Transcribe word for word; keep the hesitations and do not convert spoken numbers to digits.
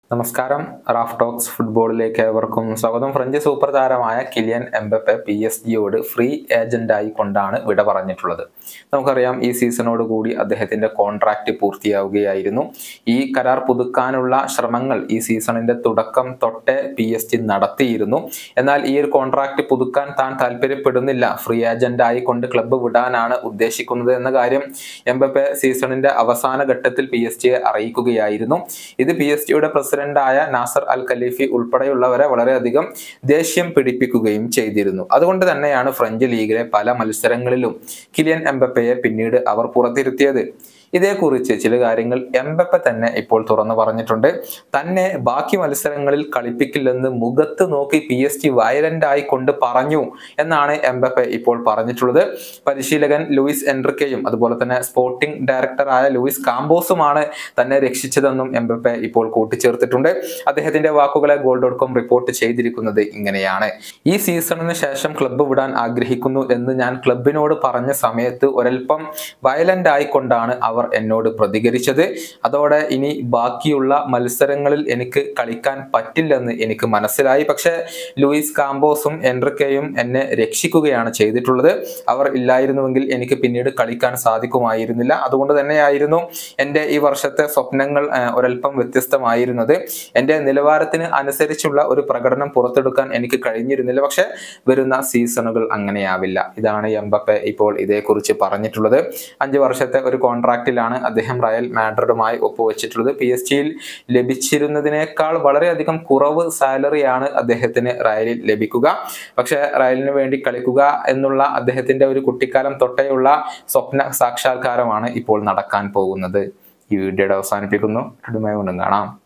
നമസ്കാരം. Raf talks ഫുട്ബോളിലേക്ക് ഏവർക്കും സ്വാഗതം. ഫ്രഞ്ച് സൂപ്പർ താരമായ കിലിയൻ എംബപ്പെ പി എസ് ജിയോട് ഫ്രീ ഏജന്റായി കൊണ്ടാണ് വിട പറഞ്ഞിട്ടുള്ളത്. നമുക്കറിയാം, ഈ സീസണോട് കൂടി അദ്ദേഹത്തിന്റെ കോൺട്രാക്റ്റ് പൂർത്തിയാവുകയായിരുന്നു. ഈ കരാർ പുതുക്കാനുള്ള ശ്രമങ്ങൾ ഈ സീസണിന്റെ തുടക്കം തൊട്ടേ പി എസ് ജി നടത്തിയിരുന്നു. എന്നാൽ ഈ ഒരു കോൺട്രാക്റ്റ് പുതുക്കാൻ താൻ താല്പര്യപ്പെടുന്നില്ല, ഫ്രീ ഏജന്റായി കൊണ്ട് ക്ലബ്ബ് വിടാനാണ് ഉദ്ദേശിക്കുന്നത് എന്ന കാര്യം എംബപ്പെ സീസണിന്റെ അവസാന ഘട്ടത്തിൽ പി എസ് ജിയെ അറിയിക്കുകയായിരുന്നു. ഇത് പി എസ് ജിയുടെ പ്രസിഡന്റായ നാസർ അൽ ഖലീഫി ഉൾപ്പെടെയുള്ളവരെ വളരെയധികം ദേഷ്യം പിടിപ്പിക്കുകയും ചെയ്തിരുന്നു. അതുകൊണ്ട് തന്നെയാണ് ഫ്രഞ്ച് ലീഗിലെ പല മത്സരങ്ങളിലും കിലിയൻ എംബപ്പയെ പിന്നീട് അവർ പുറത്തിരുത്തിയത്. ഇതേക്കുറിച്ച് ചില കാര്യങ്ങൾ എംബപ്പെ തന്നെ ഇപ്പോൾ തുറന്നു പറഞ്ഞിട്ടുണ്ട്. തന്നെ ബാക്കി മത്സരങ്ങളിൽ കളിപ്പിക്കില്ലെന്ന് മുഖത്ത് നോക്കി പി എസ് ജി വയലന്റ് ആയി കൊണ്ട് പറഞ്ഞു എന്നാണ് എംബപ്പെ ഇപ്പോൾ പറഞ്ഞിട്ടുള്ളത്. പരിശീലകൻ ലൂയിസ് എൻറിക്കയും അതുപോലെ തന്നെ സ്പോർട്ടിംഗ് ഡയറക്ടറായ ലൂയിസ് കാമ്പോസുമാണ് തന്നെ രക്ഷിച്ചതെന്നും എംബപ്പെ ഇപ്പോൾ കൂട്ടിച്ചേർത്തിട്ടുണ്ട്. അദ്ദേഹത്തിന്റെ വാക്കുകളെ ഗോൾ ഡോട്ട് കോം റിപ്പോർട്ട് ചെയ്തിരിക്കുന്നത് ഇങ്ങനെയാണ്: ഈ സീസണിന് ശേഷം ക്ലബ്ബ് വിടാൻ ആഗ്രഹിക്കുന്നു എന്ന് ഞാൻ ക്ലബിനോട് പറഞ്ഞ സമയത്ത് ഒരൽപ്പം വയലന്റ് ആയിക്കൊണ്ടാണ് അവർ എന്നോട് പ്രതികരിച്ചത്. അതോടെ ഇനി ബാക്കിയുള്ള മത്സരങ്ങളിൽ എനിക്ക് കളിക്കാൻ പറ്റില്ലെന്ന് എനിക്ക് മനസ്സിലായി. പക്ഷെ ലൂയിസ് കാമ്പോസും എൻറിക്കയും എന്നെ രക്ഷിക്കുകയാണ് ചെയ്തിട്ടുള്ളത്. അവർ ഇല്ലായിരുന്നുവെങ്കിൽ എനിക്ക് പിന്നീട് കളിക്കാൻ സാധിക്കുമായിരുന്നില്ല. അതുകൊണ്ട് തന്നെയായിരുന്നു എൻ്റെ ഈ വർഷത്തെ സ്വപ്നങ്ങൾ ഒരൽപ്പം വ്യത്യസ്തമായിരുന്നത്. എൻ്റെ നിലവാരത്തിന് അനുസരിച്ചുള്ള ഒരു പ്രകടനം പുറത്തെടുക്കാൻ എനിക്ക് കഴിഞ്ഞിരുന്നില്ല. പക്ഷെ വരുന്ന സീസണുകൾ അങ്ങനെയാവില്ല. ഇതാണ് എംബപ്പെ ഇപ്പോൾ ഇതേക്കുറിച്ച് പറഞ്ഞിട്ടുള്ളത്. അഞ്ച് വർഷത്തെ ഒരു കോൺട്രാക്റ്റിലാണ് അദ്ദേഹം റയൽ മാഡ്രിഡുമായി ഒപ്പുവെച്ചിട്ടുള്ളത്. പി എസ് ജിയിൽ ലഭിച്ചിരുന്നതിനേക്കാൾ വളരെയധികം കുറവ് സാലറിയാണ് അദ്ദേഹത്തിന് റയലിൽ ലഭിക്കുക. പക്ഷെ റയലിന് വേണ്ടി കളിക്കുക എന്നുള്ള അദ്ദേഹത്തിന്റെ ഒരു കുട്ടിക്കാലം തൊട്ടേയുള്ള സ്വപ്ന സാക്ഷാത്കാരമാണ് ഇപ്പോൾ നടക്കാൻ പോകുന്നത്. ഈ വീഡിയോയുടെ അവസാനിപ്പിക്കുന്നു. വീണ്ടും കാണാം.